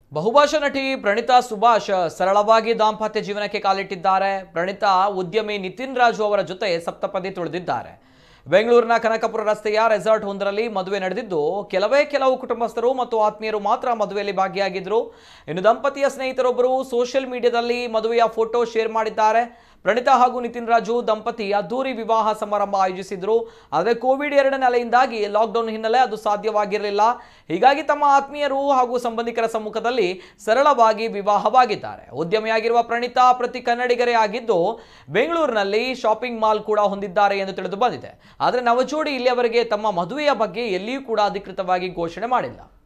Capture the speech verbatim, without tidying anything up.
ಬಹುಭಾಷಾ ನಟಿ ಪ್ರಣೀತಾ ಸುಭಾಷ್ ಸರಳವಾಗಿ ದಾಂಪತ್ಯ ಜೀವನಕ್ಕೆ ಕಾಲಿಟ್ಟಿದ್ದಾರೆ. ಪ್ರಣೀತಾ ಉದ್ಯಮಿ ನಿತಿನ್ ರಾಜು ಅವರ ಜೊತೆ ಸಪ್ತಪದಿ ತುಳಿದಿದ್ದಾರೆ. ಬೆಂಗಳೂರಿನ ಕನಕಪುರ ರಸ್ತೆಯ ರೆಸಾರ್ಟ್ ಒಂದರಲ್ಲಿ ಮದುವೆ ನಡೆದಿದ್ದು ಕೆಲವೇ ಕೆಲವು ಕುಟುಂಬಸ್ಥರು ಮತ್ತು ಆತ್ಮೀಯರು ಮಾತ್ರ ಮದುವೆಯಲ್ಲಿ ಭಾಗಿಯಾಗಿದ್ದರು. ಇನ್ನು ದಂಪತಿಯ ಸ್ನೇಹಿತರೊಬ್ಬರು ಸೋಷಿಯಲ್ ಮೀಡಿಯಾದಲ್ಲಿ ಮದುವೆಯ ಫೋಟೋ ಶೇರ್ ಮಾಡಿದ್ದಾರೆ. ಪ್ರಣೀತಾ ಹಾಗೂ ನಿತಿನ್ ರಾಜು ದಂಪತಿ ಅದ್ದೂರಿ ವಿವಾಹ ಸಮಾರಂಭ ಆಯೋಜಿಸಿದ್ರು. ಆದರೆ ಕೋವಿಡ್ ಎರಡನೇ ಅಲೆಯಿಂದಾಗಿ ಲಾಕ್ಡೌನ್ ಹಿನ್ನೆಲೆ ಅದು ಸಾಧ್ಯವಾಗಿರಲಿಲ್ಲ. ಹೀಗಾಗಿ ತಮ್ಮ ಆತ್ಮೀಯರು ಹಾಗೂ ಸಂಬಂಧಿಕರ ಸಮ್ಮುಖದಲ್ಲಿ ಸರಳವಾಗಿ ವಿವಾಹವಾಗಿದ್ದಾರೆ. ಉದ್ಯಮಿಯಾಗಿರುವ ಪ್ರಣೀತಾ ಪ್ರತಿ ಕನ್ನಡಿಗರೇ ಆಗಿದ್ದು ಬೆಂಗಳೂರಿನಲ್ಲಿ ಶಾಪಿಂಗ್ ಮಾಲ್ ಕೂಡ ಹೊಂದಿದ್ದಾರೆ ಎಂದು ತಿಳಿದು ಬಂದಿದೆ. ಆದರೆ ನವಜೋಡಿ ಇಲ್ಲಿಯವರೆಗೆ ತಮ್ಮ ಮದುವೆಯ ಬಗ್ಗೆ ಎಲ್ಲಿಯೂ ಕೂಡ ಅಧಿಕೃತವಾಗಿ ಘೋಷಣೆ ಮಾಡಿಲ್ಲ.